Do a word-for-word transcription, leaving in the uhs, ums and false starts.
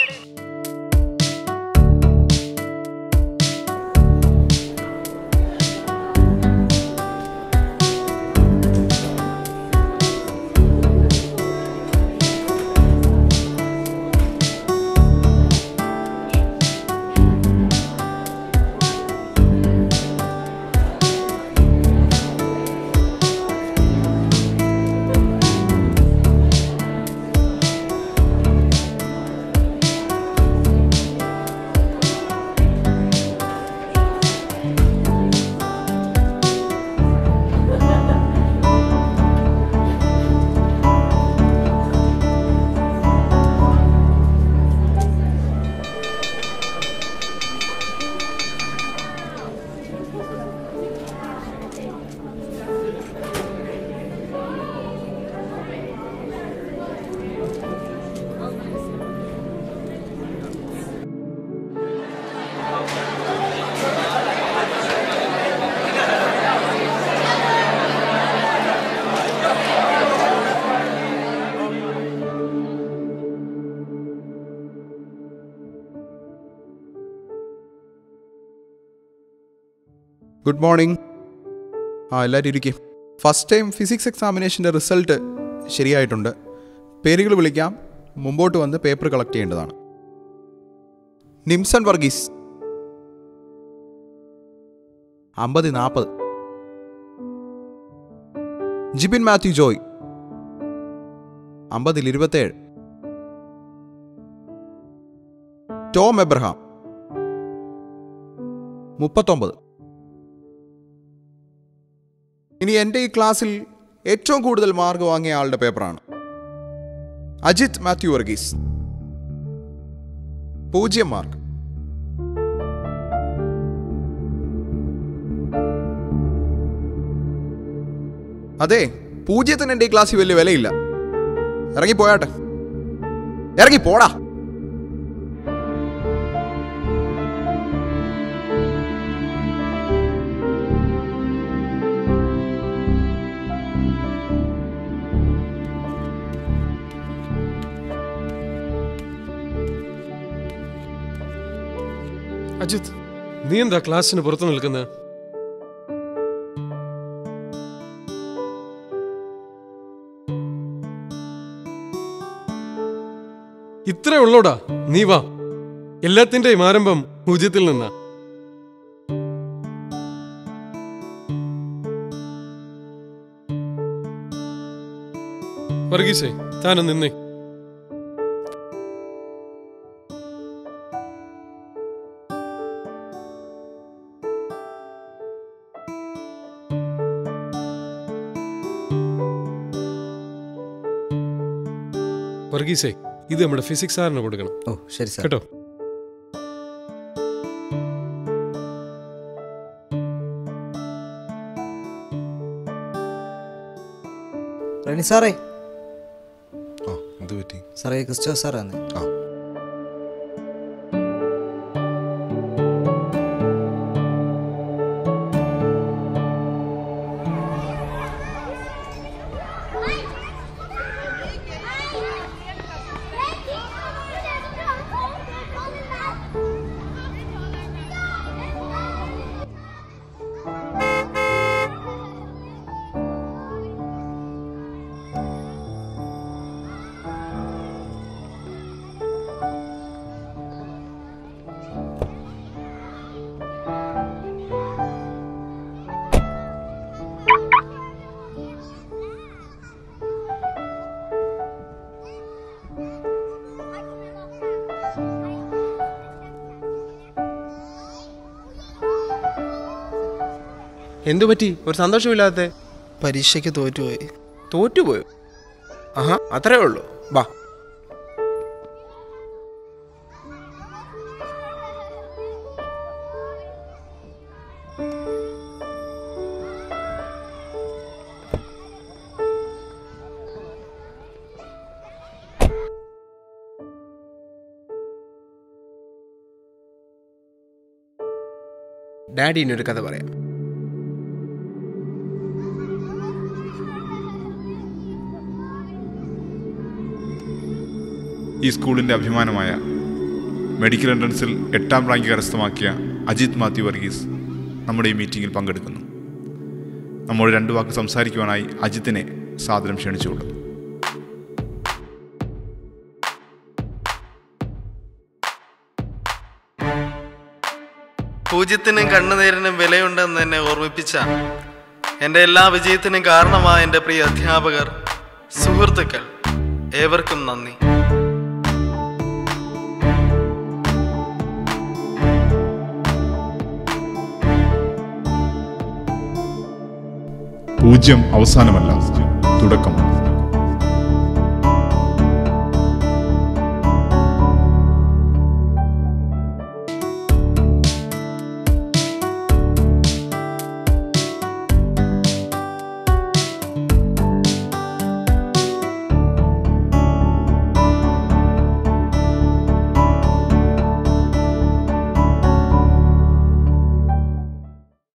Good morning. ആ എല്ലാവരും ഇരിക്കും. ഫസ്റ്റ് ടൈം ഫിസിക്സ് എക്സാമിനേഷൻ്റെ റിസൾട്ട് ശരിയായിട്ടുണ്ട്. പേരുകൾ വിളിക്കാം. മുമ്പോട്ട് വന്ന് പേപ്പർ കളക്ട് ചെയ്യേണ്ടതാണ്. നിംസൺ വർഗീസ് അമ്പത് നാൽപ്പത്. ജിബിൻ മാത്യു ജോയ് അമ്പതിൽ ഇരുപത്തേഴ്. ടോം എബ്രഹാം മുപ്പത്തൊമ്പത്. ഇനി എൻ്റെ ഈ ക്ലാസ്സിൽ ഏറ്റവും കൂടുതൽ മാർക്ക് വാങ്ങിയ ആളുടെ പേപ്പറാണ്. അജിത് മാത്യു വർഗീസ് പൂജ്യം മാർക്ക്. അതെ, പൂജ്യത്തിന് എൻ്റെ ഈ ക്ലാസ്സിൽ വലിയ വിലയില്ല. ഇറങ്ങിപ്പോയാട്ടെ, ഇറങ്ങിപ്പോടാ. അജിത്, നീ എന്താ ക്ലാസ്സിന് പുറത്തു നിൽക്കുന്നത്? ഇത്രേ ഉള്ളോടാ, നീ വാ. എല്ലാത്തിന്റെയും ആരംഭം പൂജ്യത്തിൽ നിന്നാ. വർഗീസേ, താനും നിന്നേ. വർഗീസേ, ഇത് നമ്മുടെ ഫിസിക്സ് സാറിന് കൊടുക്കണം. ഓ ശരി സാർ. കേട്ടോ? റെനി സാറേ. ആ, എന്ത് പറ്റി സാറേ? ക്രിസ്റ്റോ സാറാണ്. ആ എന്തു പറ്റി? ഒരു സന്തോഷമില്ലാത്ത? പരീക്ഷയ്ക്ക് തോറ്റുപോയി. തോറ്റുപോയോ? ആഹാ, അത്രേ ഉള്ളൂ. വാ. ഡാഡിനൊരു കഥ പറയാം. ഈ സ്കൂളിൻ്റെ അഭിമാനമായ മെഡിക്കൽ എൻട്രൻസിൽ എട്ടാം റാങ്ക് കരസ്ഥമാക്കിയ അജിത് മാത്യു വർഗീസ് നമ്മുടെ ഈ മീറ്റിങ്ങിൽ പങ്കെടുക്കുന്നു. നമ്മോട് രണ്ട് വാക്ക് സംസാരിക്കുവാനായി അജിത്തിനെ സാദരം ക്ഷണിച്ചുകൊള്ളുന്നു. പൂജ്യത്തിനും കണ്ണുനീരിനും വിലയുണ്ടെന്ന് എന്നെ ഓർമ്മിപ്പിച്ച എൻ്റെ എല്ലാ വിജയത്തിനും കാരണമായ എൻ്റെ പ്രിയ അധ്യാപകർ, സുഹൃത്തുക്കൾ, ഏവർക്കും നന്ദി. പൂജ്യം അവസാനമല്ല, തുടക്കമാണ്.